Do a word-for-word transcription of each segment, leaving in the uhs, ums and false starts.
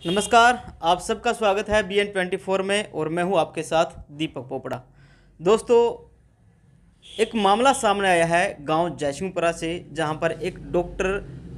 नमस्कार, आप सबका स्वागत है बी एन ट्वेंटी फोर में और मैं हूं आपके साथ दीपक पोपड़ा। दोस्तों, एक मामला सामने आया है गांव जयसिंहपुरा से, जहां पर एक डॉक्टर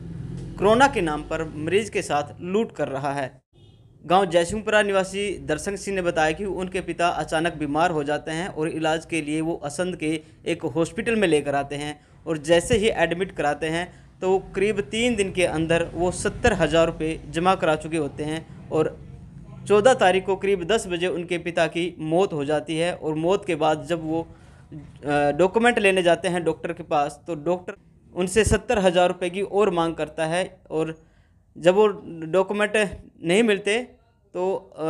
कोरोना के नाम पर मरीज के साथ लूट कर रहा है। गांव जयसिंहपुरा निवासी दर्शन सिंह ने बताया कि उनके पिता अचानक बीमार हो जाते हैं और इलाज के लिए वो असंध के एक हॉस्पिटल में लेकर आते हैं और जैसे ही एडमिट कराते हैं तो करीब तीन दिन के अंदर वो सत्तर हज़ार रुपये जमा करा चुके होते हैं और चौदह तारीख को करीब दस बजे उनके पिता की मौत हो जाती है। और मौत के बाद जब वो डॉक्यूमेंट लेने जाते हैं डॉक्टर के पास तो डॉक्टर उनसे सत्तर हज़ार रुपये की और मांग करता है और जब वो डॉक्यूमेंट नहीं मिलते तो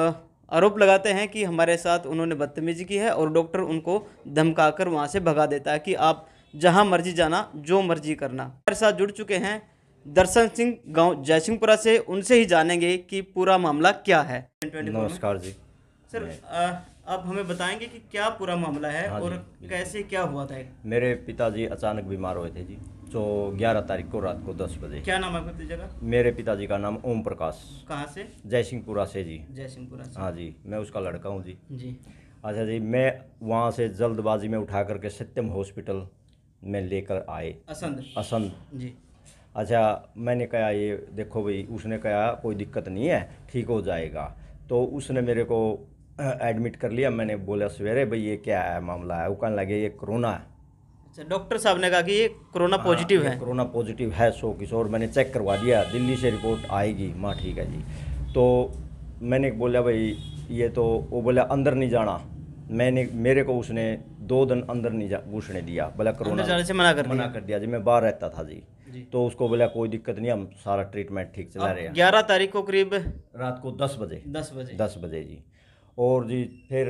आरोप लगाते हैं कि हमारे साथ उन्होंने बदतमीजी की है और डॉक्टर उनको धमकाकर वहाँ से भगा देता है कि आप जहाँ मर्जी जाना, जो मर्जी करना। हमारे साथ जुड़ चुके हैं दर्शन सिंह गांव जयसिंहपुरा से, उनसे ही जानेंगे कि पूरा मामला क्या है। नमस्कार जी सर, आप हमें बताएंगे कि क्या पूरा मामला है हाँ और कैसे क्या हुआ था। मेरे पिताजी अचानक बीमार हुए थे जी, जो ग्यारह तारीख को रात को दस बजे। क्या नाम है आपके पिता का? मेरे पिताजी का नाम ओम प्रकाश। कहाँ से? जयसिंहपुरा से जी। जयसिंहपुरा से। हाँ जी, मैं उसका लड़का हूँ जी। जी अच्छा जी, मैं वहाँ से जल्दबाजी में उठा करके सत्यम हॉस्पिटल में लेकर आए असंध असंध जी। अच्छा, मैंने कहा ये देखो भाई, उसने कहा कोई दिक्कत नहीं है, ठीक हो जाएगा। तो उसने मेरे को एडमिट कर लिया। मैंने बोला सवेरे भाई ये क्या है मामला है, वो कहने लगे ये कोरोना है। अच्छा, डॉक्टर साहब ने कहा कि ये कोरोना पॉजिटिव हाँ, है। कोरोना पॉजिटिव है सौ की सौ। और मैंने चेक करवा दिया, दिल्ली से रिपोर्ट आएगी। माँ ठीक है जी। तो मैंने बोला भाई ये तो, वो बोला अंदर नहीं जाना। मैंने मेरे को उसने दो दिन अंदर नहीं जा घुसने दिया, बोला कोरोना अंदर जाने से मना कर मना दिया। कर दिया जी। मैं बाहर रहता था जी, जी। तो उसको बोला कोई दिक्कत नहीं, हम सारा ट्रीटमेंट ठीक चला रहे हैं। ग्यारह तारीख को करीब रात को दस बजे दस बजे दस बजे जी। और जी फिर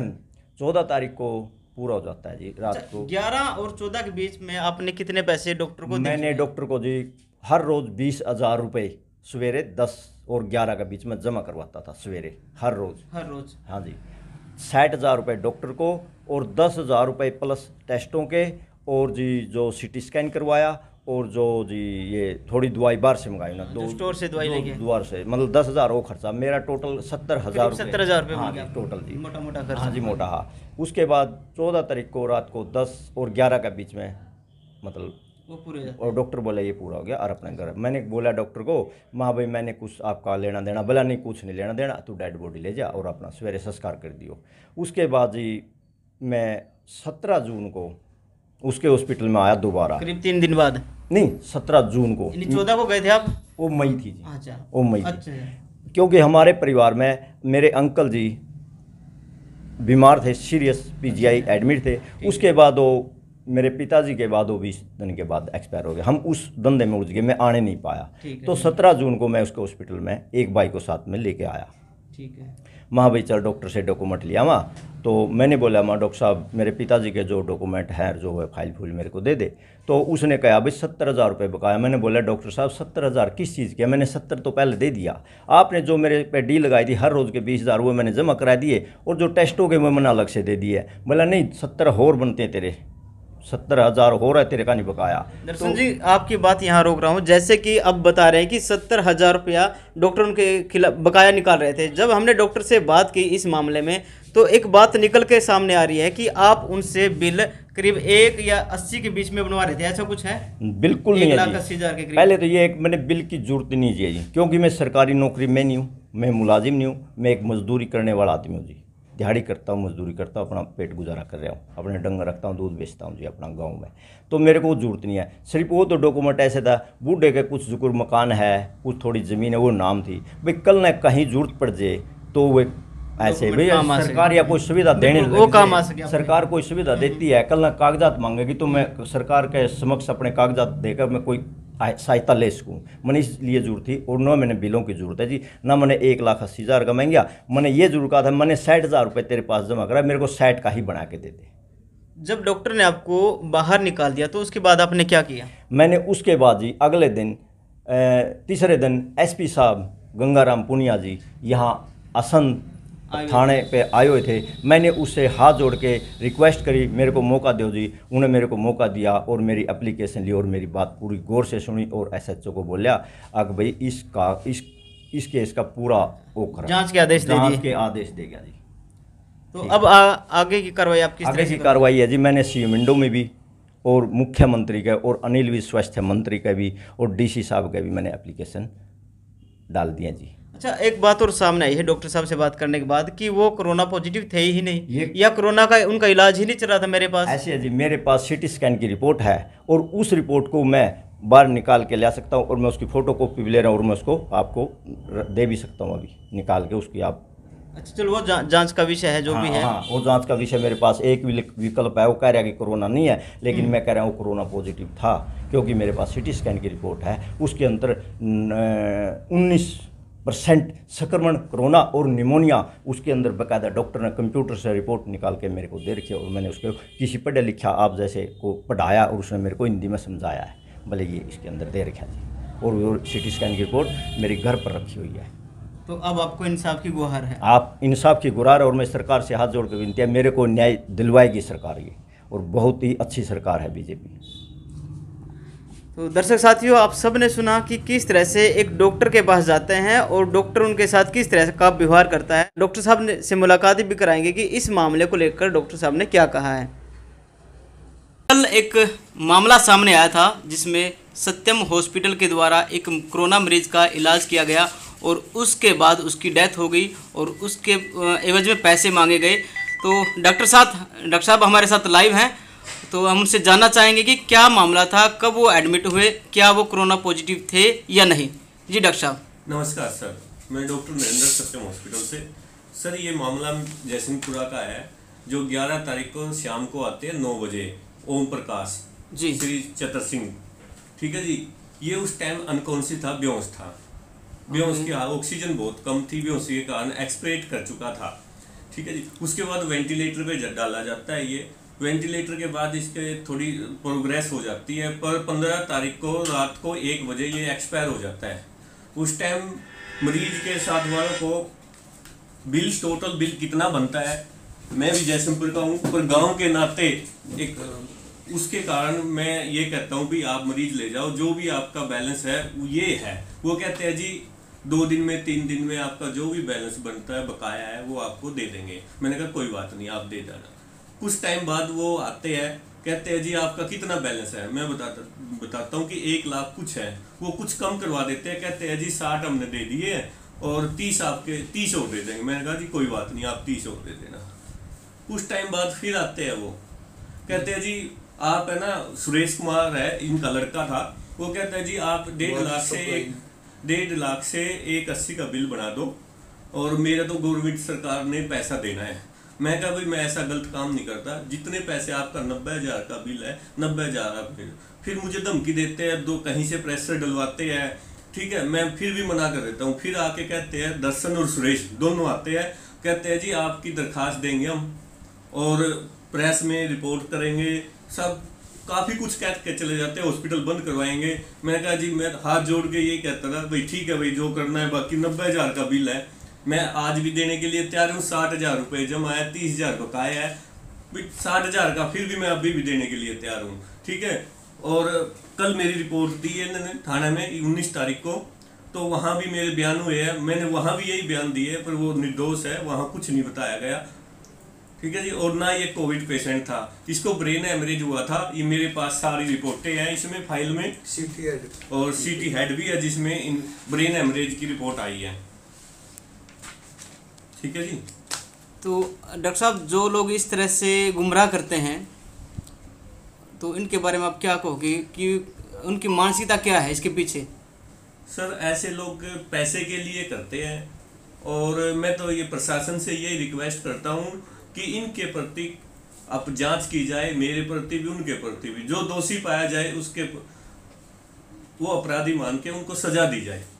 चौदह तारीख को पूरा हो जाता है जी रात को। ग्यारह और चौदह के बीच में आपने कितने पैसे डॉक्टर को दिए? मैंने डॉक्टर को जी हर रोज बीस हजार रुपये सवेरे दस और ग्यारह के बीच में जमा करवाता था सवेरे, हर रोज हर रोज। हाँ जी। साठ हज़ार रुपये डॉक्टर को और दस हज़ार रुपये प्लस टेस्टों के, और जी जो सीटी स्कैन करवाया, और जो जी ये थोड़ी दवाई बाहर से मंगाई ना, दो स्टोर से दवाई लेके द्वार से, मतलब दस हज़ार वो खर्चा। मेरा टोटल सत्तर हज़ार सत्तर हजार रुपये हाँ जी टोटल जी, मोटा मोटा खर्चा। हाँ जी मोटा। हाँ, उसके बाद चौदह तारीख को रात को दस और ग्यारह के बीच में मतलब वो पूरे जाते। और डॉक्टर बोला ये पूरा हो गया और अपने घर। मैंने बोला डॉक्टर को, माँ भाई मैंने कुछ आपका लेना देना, बोला नहीं कुछ नहीं लेना देना, तू डेड बॉडी ले जा और अपना सवेरे संस्कार कर दियो। उसके बाद जी मैं सत्रह जून को उसके हॉस्पिटल में आया दोबारा, करीब तीन दिन बाद। नहीं सत्रह जून को। चौदह को गए थे आप? वो मई थी जी। अच्छा, वो मई थी। अच्छा। क्योंकि हमारे परिवार में मेरे अंकल जी बीमार थे, सीरियस पीजीआई एडमिट थे। उसके बाद वो मेरे पिताजी के बाद वो बीस दिन के बाद एक्सपायर हो गए। हम उस धंधे में उलझ गए, मैं आने नहीं पाया। तो सत्रह जून को मैं उसके हॉस्पिटल में एक भाई को साथ में लेके आया। ठीक है। माँ भाई चल डॉक्टर से डॉक्यूमेंट लिया वहाँ। तो मैंने बोला माँ डॉक्टर साहब मेरे पिताजी के जो डॉक्यूमेंट हैं, जो है फाइल फूल मेरे को दे दे। तो उसने कहा भाई सत्तर हज़ार रुपये बकाया। मैंने बोला डॉक्टर साहब सत्तर हज़ार किस चीज़ के? मैंने सत्तर तो पहले दे दिया, आपने जो मेरे पे डील लगाई थी हर रोज़ के बीस हज़ार वो मैंने जमा करा दिए, और जो टेस्ट हो गए वो मैंने अलग से दे दिए। बोला नहीं सत्तर और बनते हैं तेरे, सत्तर हज़ार हो रहा है तेरे का नहीं बकाया। दर्शन तो, जी आपकी बात यहाँ रोक रहा हूँ। जैसे कि अब बता रहे हैं कि सत्तर हज़ार रुपया डॉक्टर उनके खिलाफ बकाया निकाल रहे थे। जब हमने डॉक्टर से बात की इस मामले में तो एक बात निकल के सामने आ रही है कि आप उनसे बिल करीब एक या अस्सी के बीच में बनवा रहे थे, ऐसा कुछ है? बिल्कुल नहीं है लाख अस्सी हज़ार के करीब। पहले तो ये एक मैंने बिल की जरूरत नहीं जी जी, क्योंकि मैं सरकारी नौकरी में नहीं हूँ, मैं मुलाजिम नहीं हूँ, मैं एक मजदूरी करने वाला आदमी हूँ जी। दिहाड़ी करता हूँ, मजदूरी करता हूँ, अपना पेट गुजारा कर रहा हूँ, अपने डंगर रखता हूँ, दूध बेचता हूँ जी अपना गांव में। तो मेरे को जरूरत नहीं है। सिर्फ वो तो डॉक्यूमेंट ऐसे था, बूढ़े के कुछ जुकुर मकान है, कुछ थोड़ी ज़मीन है, वो नाम थी भाई, कल ना कहीं जरूरत पड़ जाए तो वो ऐसे भाई सरकार या कोई सुविधा देने वो काम आ सके। सरकार कोई सुविधा देती है, कल ना कागजात मांगेगी तो मैं सरकार के समक्ष अपने कागजात देकर मैं कोई सहायता ले सकूँ। मैंने इसलिए जरूरत थी, और ना मैंने बिलों की जरूरत है जी, ना मैंने एक लाख अस्सी हज़ार का महंगा। मैंने ये जरूर कहा था मैंने साठ हज़ार रुपये तेरे पास जमा करा, मेरे को साठ का ही बना के दे दे। जब डॉक्टर ने आपको बाहर निकाल दिया तो उसके बाद आपने क्या किया? मैंने उसके बाद जी अगले दिन तीसरे दिन एसपी साहब गंगाराम पुनिया जी यहाँ असंध थाने पे आए हुए थे। मैंने उससे हाथ जोड़ के रिक्वेस्ट करी मेरे को मौका दो जी। उन्हें मेरे को मौका दिया और मेरी एप्लीकेशन ली और मेरी बात पूरी गौर से सुनी और एसएचओ को बोला अगर भाई इसका इस इस केस का पूरा वो करा, जांच के आदेश दे जांच दिए। के आदेश देगा जी। तो अब आ, आगे की कार्रवाई आप किस तरह आगे से की कार्रवाई है जी, मैंने सीएम विंडो में भी और मुख्यमंत्री का और अनिल विज स्वास्थ्य मंत्री का भी और डीसी साहब का भी मैंने एप्लीकेशन डाल दिया जी। अच्छा, एक बात और सामने आई है डॉक्टर साहब से बात करने के बाद कि वो कोरोना पॉजिटिव थे ही नहीं, ये- या कोरोना का उनका इलाज ही नहीं चल रहा था मेरे पास। ऐसे है जी, मेरे पास सीटी स्कैन की रिपोर्ट है और उस रिपोर्ट को मैं बाहर निकाल के ला सकता हूँ और मैं उसकी फ़ोटो कॉपी भी ले रहा हूँ और मैं उसको आपको दे भी सकता हूँ अभी निकाल के उसकी आप। अच्छा चलो, वो जा, जांच का विषय है जो हाँ, भी है। हाँ, वो जांच का विषय मेरे पास एक विल- विकल्प है, वो कह रहा है कि कोरोना नहीं है, लेकिन मैं कह रहा हूँ कोरोना पॉजिटिव था, क्योंकि मेरे पास सीटी स्कैन की रिपोर्ट है, उसके अंदर उन्नीस परसेंट संक्रमण कोरोना और निमोनिया उसके अंदर बाकायदा डॉक्टर ने कंप्यूटर से रिपोर्ट निकाल के मेरे को दे रखी है और मैंने उसको किसी पढ़े लिखा आप जैसे को पढ़ाया और उसने मेरे को हिंदी में समझाया है, भले ये इसके अंदर दे रखा जी। और वो सीटी स्कैन की रिपोर्ट मेरे घर पर रखी हुई है। तो अब आपको इंसाफ की गुहार है। आप इंसाफ की गुहार है और मैं सरकार से हाथ जोड़ कर विनती है, मेरे को न्याय दिलवाएगी सरकार ये, और बहुत ही अच्छी सरकार है बीजेपी। तो दर्शक साथियों, आप सब ने सुना कि किस तरह से एक डॉक्टर के पास जाते हैं और डॉक्टर उनके साथ किस तरह का व्यवहार करता है। डॉक्टर साहब ने से मुलाकात भी कराएंगे कि इस मामले को लेकर डॉक्टर साहब ने क्या कहा है। कल एक मामला सामने आया था जिसमें सत्यम हॉस्पिटल के द्वारा एक कोरोना मरीज का इलाज किया गया और उसके बाद उसकी डेथ हो गई और उसके एवज में पैसे मांगे गए। तो डॉक्टर साहब डॉक्टर साहब हमारे साथ लाइव हैं, तो हम उनसे जानना चाहेंगे कि क्या मामला था, कब वो एडमिट हुए, क्या वो कोरोना पॉजिटिव थे या नहीं। जी डॉक्टर साहब। नमस्कार सर, मैं डॉक्टर नरेंद्र सत्यम हॉस्पिटल से। सर ये मामला जयसिंहपुरा का है, जो ग्यारह तारीख को शाम को आते हैं नौ बजे ओम प्रकाश जी श्री चतर सिंह, ठीक है जी। ये उस टाइम अनकॉन्शियस था, बेहोश था, बेहोश की ऑक्सीजन बहुत कम थी, बेहोशी के कारण एक्सपायर कर चुका था, ठीक है जी। उसके बाद वेंटिलेटर पे डाला जाता है। ये वेंटिलेटर के बाद इसके थोड़ी प्रोग्रेस हो जाती है, पर पंद्रह तारीख को रात को एक बजे ये एक्सपायर हो जाता है। उस टाइम मरीज के साथ वालों को बिल टोटल बिल कितना बनता है, मैं भी जयसिंहपुर का हूँ, पर गांव के नाते एक उसके कारण मैं ये कहता हूँ भी आप मरीज ले जाओ, जो भी आपका बैलेंस है ये है। वो कहते हैं जी दो दिन में तीन दिन में आपका जो भी बैलेंस बनता है बकाया है वो आपको दे देंगे। मैंने कहा कोई बात नहीं, आप दे देना। कुछ टाइम बाद वो आते हैं, कहते हैं जी आपका कितना बैलेंस है। मैं बताता बताता हूँ कि एक लाख कुछ है। वो कुछ कम करवा देते हैं, कहते हैं जी साठ हमने दे दिए और तीस आपके तीस और दे देंगे। मैंने कहा जी कोई बात नहीं, आप तीस और दे देना। कुछ टाइम बाद फिर आते हैं, वो कहते हैं जी आप है ना, सुरेश कुमार है इनका लड़का था, वो कहता है जी आप डेढ़ लाख से एक डेढ़ लाख से एक अस्सी का बिल बना दो और मेरा तो गवर्नमेंट सरकार ने पैसा देना है। मैं कहा भाई मैं ऐसा गलत काम नहीं करता, जितने पैसे आपका नब्बे हज़ार का बिल है नब्बे हज़ार आप फिर फिर मुझे धमकी देते हैं, दो कहीं से प्रेशर डलवाते हैं, ठीक है। मैं फिर भी मना कर देता हूँ। फिर आके कहते हैं दर्शन और सुरेश दोनों आते हैं, कहते हैं जी आपकी दरखास्त देंगे हम और प्रेस में रिपोर्ट करेंगे, सब काफ़ी कुछ कह के चले जाते हैं, हॉस्पिटल बंद करवाएंगे। मैंने कहा जी मैं हाथ जोड़ के यही कहता था भाई ठीक है भाई जो करना है, बाकी नब्बे हज़ार का बिल है, मैं आज भी देने के लिए तैयार हूँ। साठ हज़ार रुपये जमा है, तीस हज़ार बकाया है, भाई साठ हज़ार का फिर भी मैं अभी भी देने के लिए तैयार हूँ, ठीक है। और कल मेरी रिपोर्ट दी है इन्होंने थाने में उन्नीस तारीख को, तो वहाँ भी मेरे बयान हुए हैं, मैंने वहाँ भी यही बयान दिए, पर वो निर्दोष है, वहाँ कुछ नहीं बताया गया, ठीक है जी। और ना ये कोविड पेशेंट था, इसको ब्रेन हेमरेज हुआ था। ये मेरे पास सारी रिपोर्टें हैं इसमें फाइल में, सीटी हेड और सीटी हेड भी है जिसमें इन ब्रेन हेमरेज की रिपोर्ट आई है, ठीक है जी। तो डॉक्टर साहब, जो लोग इस तरह से गुमराह करते हैं तो इनके बारे में आप क्या कहोगे कि उनकी मानसिकता क्या है इसके पीछे? सर ऐसे लोग पैसे के लिए करते हैं, और मैं तो ये प्रशासन से यही रिक्वेस्ट करता हूँ कि इनके प्रति अब जांच की जाए, मेरे प्रति भी उनके प्रति भी, जो दोषी पाया जाए उसके वो अपराधी मान के उनको सजा दी जाए।